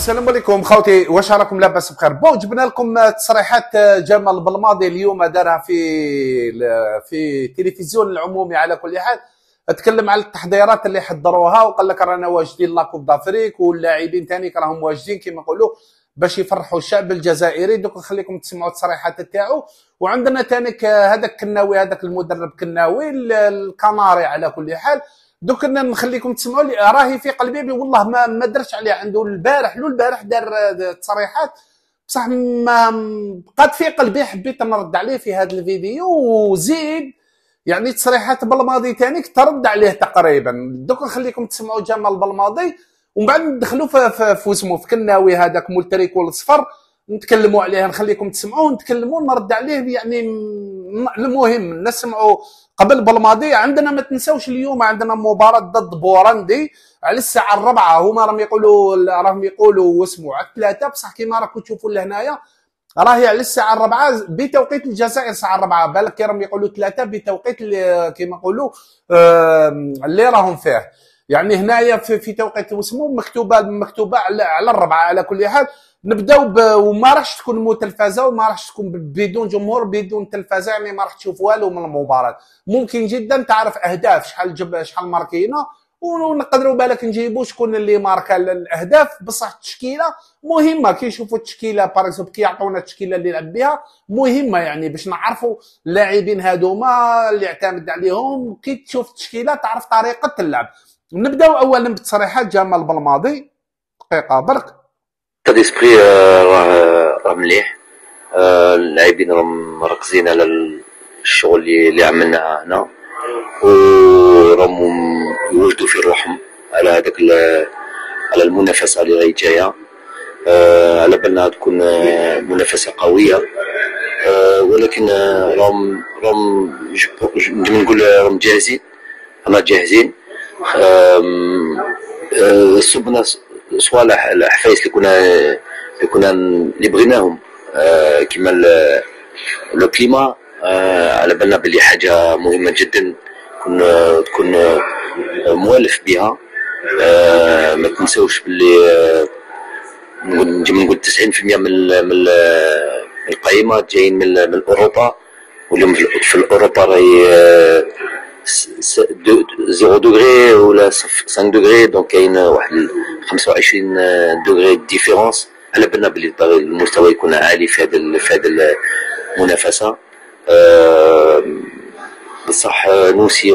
السلام عليكم خوتي، واش راكم لاباس بخير؟ جبنا لكم تصريحات جمال بلماضي اليوم دارها في التلفزيون العمومي. على كل حال اتكلم على التحضيرات اللي حضروها وقال لك رانا واجدين لاكوب دافريك واللاعبين ثاني راهم واجدين كما نقولوا باش يفرحوا الشعب الجزائري. دوك نخليكم تسمعوا التصريحات تاعو. وعندنا ثاني هذاك كناوي، هذاك المدرب كناوي الكناري. على كل حال دوك نخليكم تسمعوا لي راهي في قلبي والله ما درتش عليه. عنده البارح دار تصريحات بصح ما بقات في قلبي، حبيت نرد عليه في هذا الفيديو. وزيد يعني تصريحات بلماضي ثاني ترد عليه تقريبا. دوك نخليكم تسمعوا جمال بلماضي ومن بعد ندخلوا في اسمه في كناوي هذاك مول تريكول الصفر نتكلموا عليه. نخليكم تسمعوا ونتكلموا نرد عليه. يعني المهم نسمعوا قبل بالماضي. عندنا ما تنساوش اليوم عندنا مباراة ضد بوراندي على الساعة 4. هما راهم يقولوا واسمو على 3 بصح كيما راكم تشوفوا لهنايا راهي على الساعة 4 بتوقيت الجزائر. الساعة 4 بالك راهم يقولوا 3 بتوقيت كيما نقولوا اللي راهم فيه. يعني هنايا في توقيت واسمو مكتوبة على 4. على كل حال نبداو وما راحش تكون متلفزه وما راحش تكون بدون جمهور بدون تلفزه. يعني ما راح تشوف والو من المباراه. ممكن جدا تعرف اهداف شحال ماركينا ونقدروا بالك نجيبوا شكون اللي ماركا الاهداف. بصح التشكيله مهمه. كي نشوفوا التشكيله باريكزومبل كي يعطونا التشكيله اللي يلعب بها مهمه، يعني باش نعرفوا اللاعبين هذوما اللي اعتمد عليهم. كي تشوف التشكيله تعرف طريقه اللعب. نبداو اولا بتصريحات جمال بلماضي. دقيقه برك. ديسبري راه مليح. اللاعبين راهم مركزين على الشغل اللي عملناه هنا وراهم يوجدوا في روحهم على هذاك على المنافسه اللي راهي جايه. على بالنا تكون منافسه قويه، ولكن راهم نقول راهم جاهزين. انا جاهزين. صبنا صوالح الحفايس اللي بغيناهم كيما لو كليما. على بالنا بلي حاجه مهمه جدا تكون موالف بها. ما تنساوش بلي نقول 90% من القائمه جايين من اوروبا، واليوم في اوروبا راهي 0 دوغري ولا 5 دوغري. دونك كاين واحد 25 دوغري ديفيرونس. على بالنا بلي المستوى يكون عالي في هذا المنافسه. بصح نوسي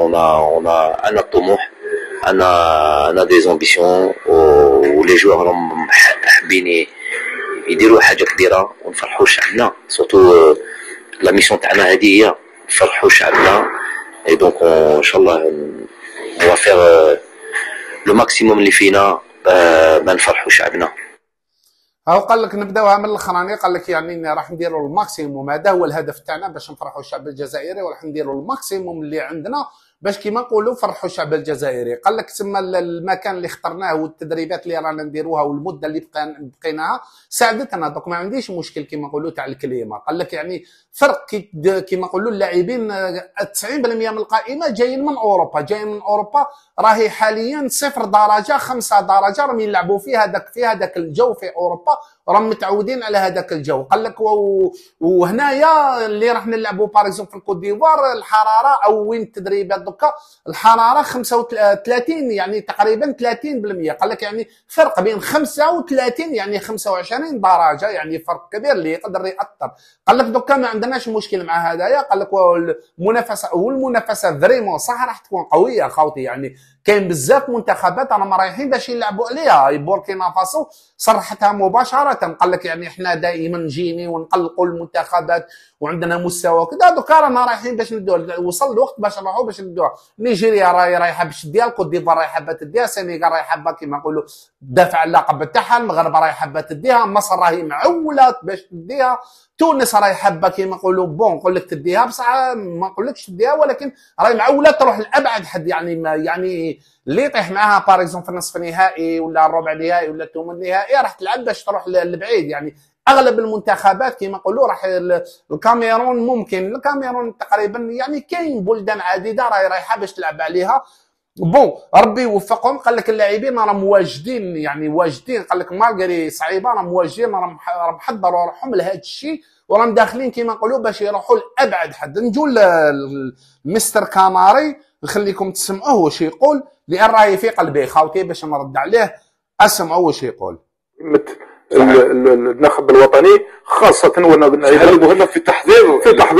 انا طموح، انا دي زامبيسيون ولي جوار راهم حابين يديروا حاجه كبيره ونفرحوا شعبنا. سورتو لا ميسيون تاعنا هذه هي نفرحوا شعبنا. اي دونك ان شاء الله on va faire le maximum اللي فينا ما نفرحوا شعبنا. هاو قال لك نبداوها من الاخراني. قال لك يعني راح نديروا الماكسيموم. هذا هو الهدف تاعنا باش نفرحوا الشعب الجزائري، وراح نديروا الماكسيموم اللي عندنا باش كيما نقولوا فرحوا الشعب الجزائري. قال لك تسمى المكان اللي اخترناه والتدريبات اللي رانا نديروها والمده اللي بقيناها ساعدتنا. دوك ما عنديش مشكل كيما نقولوا تاع الكليمه. قال لك يعني فرق كيما نقولوا اللاعبين 90% من القائمه جايين من اوروبا. راهي حاليا 0 درجه 5 درجه راهم يلعبوا في هذاك الجو في اوروبا. راهم متعودين على هذاك الجو. قال لك وهنايا اللي راح نلعبوا باريكزومبل في الكوت ديفوار الحراره او وين التدريبات دوكا الحراره 35 يعني تقريبا 30%. قال لك يعني فرق بين 35 يعني 25 درجه، يعني فرق كبير اللي يقدر ياثر. قال لك دوكا ما عندناش مشكل مع هذايا. قال لك والمنافسه فريمون صح راح تكون قويه خوتي. يعني كاين بزاف منتخبات راهم رايحين باش يلعبوا عليها. بوركينا فاسو صرحتها مباشره. قال لك يعني احنا دائما نجيني ونقلقوا المنتخبات وعندنا مستوى كذا. دوكا رانا رايحين باش ندوها. وصل الوقت باش نروحوا باش ندوها. نيجيريا رايحه باش تديها، الكوت ديفوار رايحه باش تديها، السنغال رايحه كيما نقولوا تدافع على اللقب تاعها، المغرب رايحه باش تديها، مصر راهي معوله باش تديها، تونس راهي حابه كيما نقولوا نقول لك تديها بصح ما نقولكش تديها، ولكن راهي معوله تروح لابعد حد. يعني اللي يطيح معاها باريكزومبل في النصف النهائي ولا الربع النهائي ولا الثمن النهائي راح تلعب باش تروح لبعيد. يعني اغلب المنتخبات كيما نقولوا راح الكاميرون ممكن الكاميرون تقريبا يعني كاين بلدان عديده راهي رايحه باش تلعب عليها. بون ربي يوفقهم. قال لك اللاعبين راهم واجدين، يعني واجدين، قال لك مالغري صعيبه راهم واجدين، راهم حضروا روحهم لهذا الشيء، وراهم داخلين كيما نقولوا باش يروحوا لابعد حد. نجوا مستر كاماري نخليكم تسمعوه واش يقول، لان راهي في قلبي خاوتي باش نرد عليه. اسمعوا واش يقول. النخب الوطني خاصه وانا مهمه في التحضير،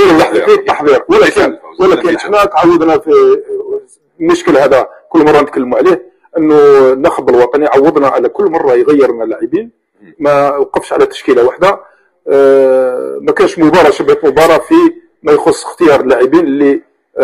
ولكن احنا تعودنا في المشكل هذا كل مره نتكلموا عليه، انه النخب الوطني عوضنا على كل مره يغير لنا اللاعبين، ما وقفش على تشكيله واحده. ما كانش مباراه شبه مباراه في ما يخص اختيار اللاعبين اللي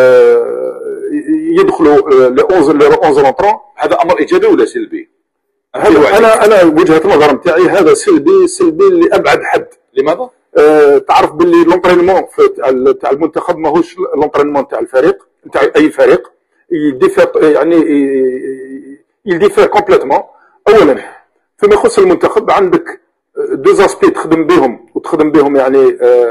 يدخلوا ل 11 لونطرون. هذا امر ايجابي ولا سلبي؟ انا وجهه النظر نتاعي هذا سلبي لابعد حد. لماذا؟ تعرف باللي لونطرينمون تاع المنتخب ماهوش لونطرينمون تاع الفريق، نتاع اي فريق. يديفير كومبليتمون. اولا فيما يخص المنتخب عندك دو زاسبي تخدم بهم يعني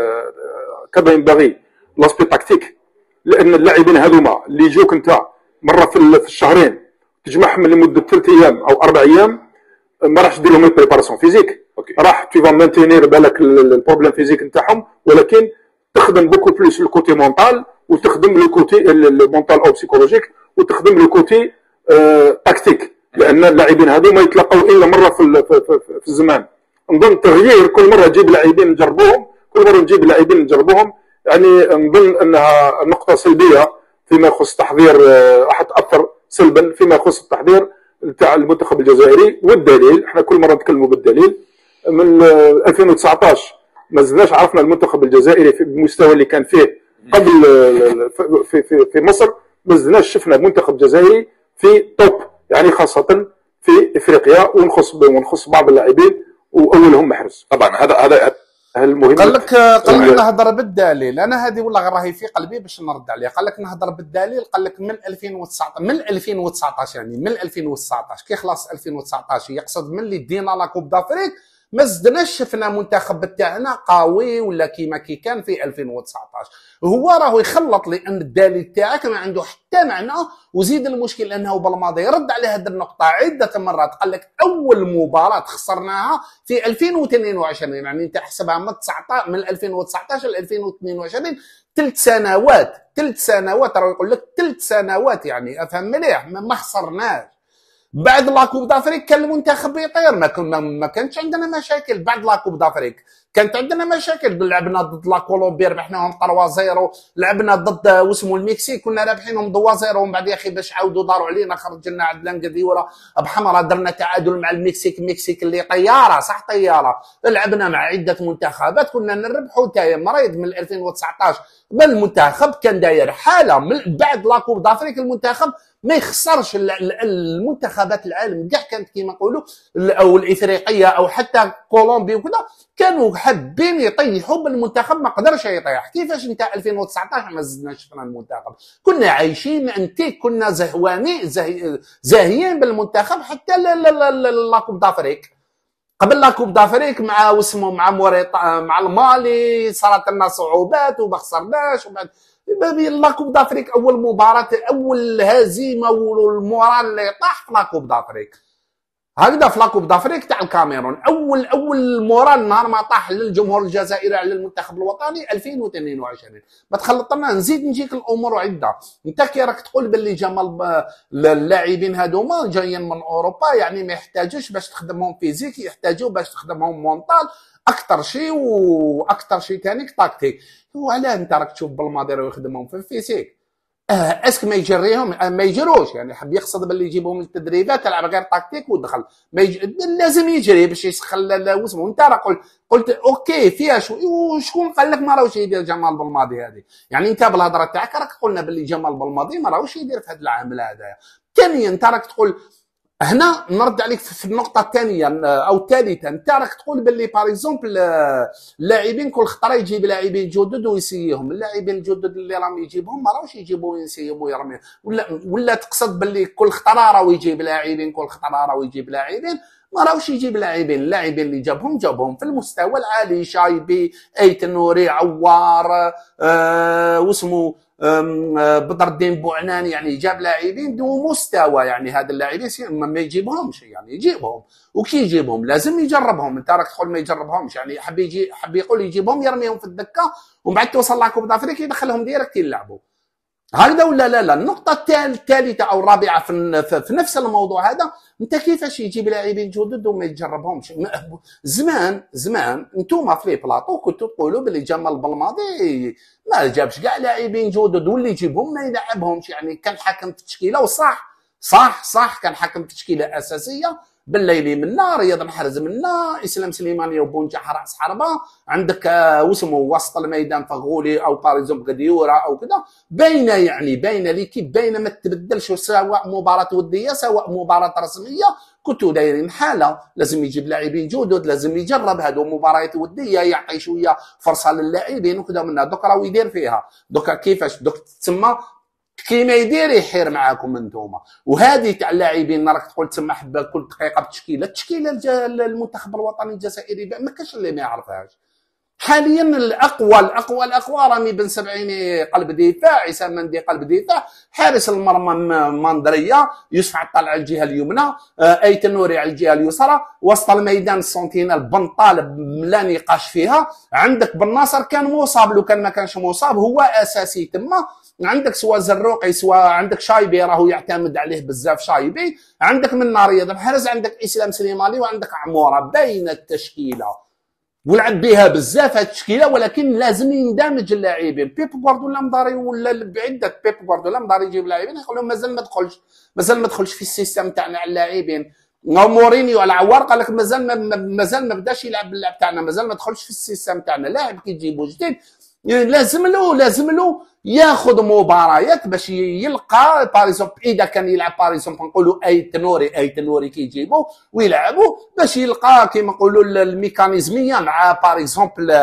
كما ينبغي. لاسبي تاكتيك، لان اللاعبين هذوما اللي يجوك انت مره في الشهرين تجمعهم لمده 3 ايام او 4 ايام، ما راحش دير لهم بريباراسيون فيزيك، راح تو فا مانتينير بالك البروبليم فيزيك نتاعهم، ولكن تخدم بوكو بلوس الكوتي مونطال، وتخدم لو كوتي المونطال او بسيكولوجيك، وتخدم لو كوتي تاكتيك، لان اللاعبين هذو ما يتلقاو الا مره في الزمان. نظن تغيير كل مره تجيب لاعبين نجربوهم، يعني نظن انها نقطه سلبيه فيما يخص تحضير، راح تاثر سلبا فيما يخص التحضير نتاع المنتخب الجزائري. والدليل احنا كل مره نتكلموا بالدليل، من 2019 ما زلناش عرفنا المنتخب الجزائري في المستوى اللي كان فيه قبل في مصر. ما زلناش شفنا منتخب جزائري في توب، يعني خاصه في افريقيا، ونخص بعض اللاعبين واولهم محرز. طبعا هذا المهم. قال لك نهضر بالدليل. انا هذه والله راهي في قلبي باش نرد عليه. قال لك نهضر بالدليل. قال لك من 2019 يعني من 2019 كي خلاص 2019 يقصد من اللي دينا لا كوب دافريك، ما زدناش شفنا منتخب تاعنا قوي ولا كيما كي كان في 2019. هو راهو يخلط، لان الدليل تاعك ما عنده حتى معنى. وزيد المشكل انه بالماضي رد على هذه النقطه عده مرات. قال لك اول مباراه خسرناها في 2022، يعني انت حسبها من 2019 ل 2022 ثلاث سنوات راه يقول لك 3 سنوات، يعني افهم مليح ما خسرناش. بعد لاكوب دافريك كان المنتخب يطير، ما كانش عندنا مشاكل. بعد لاكوب دافريك كانت عندنا مشاكل، لعبنا ضد لا كولومبي ربحناهم 3-0، لعبنا ضد واسمو المكسيك كنا رابحينهم 2-0، ومن بعد يا اخي باش عاودوا داروا علينا خرج لنا عند لانكاديورا بحمراء، درنا تعادل مع المكسيك اللي طياره صح طياره. لعبنا مع عده منتخبات كنا نربحوا. تايا مريض من 2019 بالمنتخب كان داير حاله. من بعد لاكوب دافريك المنتخب ما يخسرش. المنتخبات العالم كاع كانت كيما نقولوا، او الافريقيه او حتى كولومبي وكذا، كانوا حابين يطيحوا بالمنتخب، ما قدرش يطيح. كيفاش انت 2019 ما زدناش شفنا المنتخب؟ كنا عايشين انتيك، كنا زاهيين بالمنتخب حتى لاكوب دافريك. قبل لاكوب دافريك مع واسمه مع المالي صارت لنا صعوبات وما خسرناش. وبعد لاكوب دافريك اول مباراه اول هزيمه والمورال اللي طاح في لاكوب دافريك هكذا. في لاكوب دافريك تاع الكاميرون اول مورال نهار ما طاح للجمهور الجزائري على المنتخب الوطني 2022. ما تخلطنا نزيد نجيك الامور عده. انت كي راك تقول باللي جمال اللاعبين هذوما جايين من اوروبا، يعني ما يحتاجوش باش تخدمهم فيزيك، يحتاجوا باش تخدمهم مونطال اكثر شيء، واكثر شيء ثاني تاكتيك. وعلاه انت راك تشوف بالماضي راهو يخدمهم في الفيزيك؟ اسك ما يجريهم ما يجروش، يعني حب يقصد باللي يجيبهم للتدريبات تلعب غير تاكتيك ودخل لازم يجري باش يسخن واسمه. انت راه قلت اوكي فيها وشكون قال لك ما راهوش يدير جمال بالماضي هذه؟ يعني انت بالهضره تاعك راك قلنا باللي جمال بالماضي ما راهوش يدير في هذا العامل هذايا. ثانيا انت راك تقول هنا نرد عليك في النقطة الثانية أو الثالثة. أنت راك تقول باللي باغ اكزومبل اللاعبين كل خطرة يجيب لاعبين جدد ويسيهم. اللاعبين الجدد اللي راهم يجيبهم ما راهوش يجيبوا وينسيهم ويرميهم، ولا تقصد باللي كل خطرة راهو يجيب لاعبين، كل خطرة راهو يجيب لاعبين. ما راهوش يجيب لاعبين. اللاعبين اللي جابهم في المستوى العالي، شايبي، ايت نوري، عوار، واسمه بدر الدين بوعنان، يعني جاب لاعبين ذو مستوى. يعني هذا اللاعبين ما يجيبهمش، يعني يجيبهم، وكي يجيبهم لازم يجربهم. انت راك تقول ما يجربهمش، يعني حب يقول يجيبهم يرميهم في الدكه ومن بعد توصل لها كوب افريقيا يدخلهم ديريكت يلعبوا. هكذا ولا لا؟ النقطة الثالثة أو الرابعة في نفس الموضوع هذا، أنت كيفاش يجيب لاعبين جدد وما يتجربهمش؟ زمان أنتوما في بلاطو كنتوا تقولوا باللي جمال بلماضي ما جابش كاع لاعبين جدد، واللي يجيبهم ما يلعبهمش. يعني كان حاكم في التشكيلة، وصح كان حاكم في تشكيلة أساسية. بالليلي منا، رياض محرز منا، اسلام سليماني وبونجا راس حربه، عندك واسمه وسط الميدان فغولي او باريزوم غديورا او كذا. باينه يعني باينه ليكيب، باينه ما تبدلش، سواء مباراه وديه سواء مباراه رسميه. كنتوا دايرين حاله لازم يجيب لاعبين جدد، لازم يجرب هذو مباريات وديه، يعطي شويه فرصه للاعبين وكذا. منها دوك راهو يدير فيها، دوك كيفاش دوك تسمى كيما يدير يحير معاكم انتوما. وهذه تاع اللاعبين راك تقول تسمى حبه كل دقيقه التشكيله المنتخب الوطني الجزائري ما كاش اللي ما يعرفهاش. حاليا الاقوى رامي بن سبعيني قلب دفاع، عصام مندي قلب دفاع، حارس المرمى ماندريه، يوسف عطال على الجهه اليمنى، ايت نوري على الجهه اليسرى، وسط الميدان السونتينال بنطال لا نقاش فيها. عندك بن ناصر كان مصاب، لو كان ما كانش مصاب هو اساسي تما. عندك سواء زروقي سواء عندك شايبي راهو يعتمد عليه بزاف شايبي، عندك من رياض محرز، عندك اسلام سليماني، وعندك عموره. باين التشكيله ولعب بها بزاف هاد التشكيله، ولكن لازم يندمج اللاعبين. بيب غوارديولا مداري ولا بعده بيب غوارديولا مداري يجيب لاعبين يقول لهم مازال ما دخلش في السيستم تاعنا على اللاعبين. مورينيو على عوار قال لك مازال ما بداش يلعب باللعب تاعنا، مازال ما دخلش في السيستم تاعنا. لاعب كي تجيبو جديد لازم له ياخذ مباريات باش يلقى باريزومبل. اذا كان يلعب باريزومبل نقولوا ايت نوري كي يجيبو ويلعبوا باش يلقى كيما نقولوا الميكانيزميه مع باريزومبل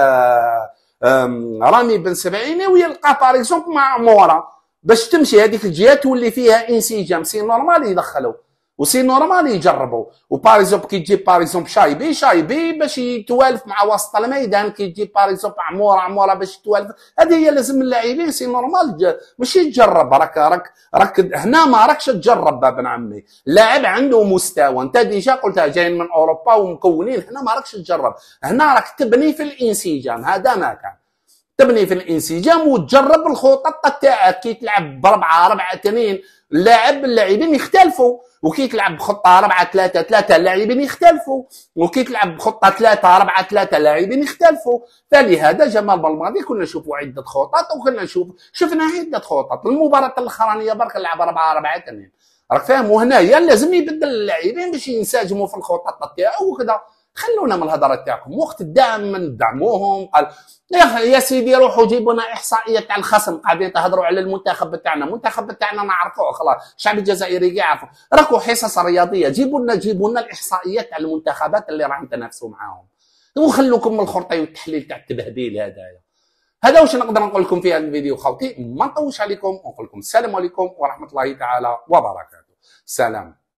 رامي بن سبعيني، ويلقى باريزومبل مع مورا باش تمشي هذيك الجهه تولي فيها انسجام. سي نورمال يدخلوا وسي نورمال يجربوا. وباريزومبل كي تجيب باريزومبل شايبي باش يتوالف مع وسط الميدان، كي تجيب باريزومبل عموره باش يتوالف. هذه هي لازم اللاعبين سي نورمال ماشي تجرب. راك هنا ما راكش تجرب بابن عمي. لاعب عنده مستوى، انت ديجا قلتها جايين من اوروبا ومكونين، هنا ما راكش تجرب، هنا راك تبني في الانسجام. هذا ما كان تبني في الانسجام وتجرب الخطط تاعك. كي تلعب ب4-4-2 اللاعبين يختلفوا، وكي تلعب بخطه 4-3-3 اللاعبين يختلفوا، وكي تلعب بخطه 3-4-3 اللاعبين يختلفوا. فلهذا جمال بلماضي كنا نشوفوا عده خطط، وكنا شفنا عده خطط. المباراه الاخرانيه برك لعب 4-4-2 راك فاهم، وهنايا لازم يبدل اللاعبين باش ينسجموا في الخطط تاعو وكذا. خلونا من الهضره تاعكم، وقت الدعم ندعموهم. قال يا سيدي روحوا جيبوا لنا احصائيه تاع الخصم، قاعدين تهضروا على المنتخب تاعنا. المنتخب تاعنا نعرفوه خلاص، الشعب الجزائري كاع يعرفوا. راكو حصص رياضيه، جيبوا لنا الاحصائيات تاع المنتخبات اللي راهم تنافسوا معاهم، وخلوكم من الخرطي والتحليل تاع التبهديل هذايا. هذا واش نقدر نقول لكم في هذا الفيديو خوتي. ما نطولش عليكم ونقول لكم السلام عليكم ورحمه الله تعالى وبركاته. سلام.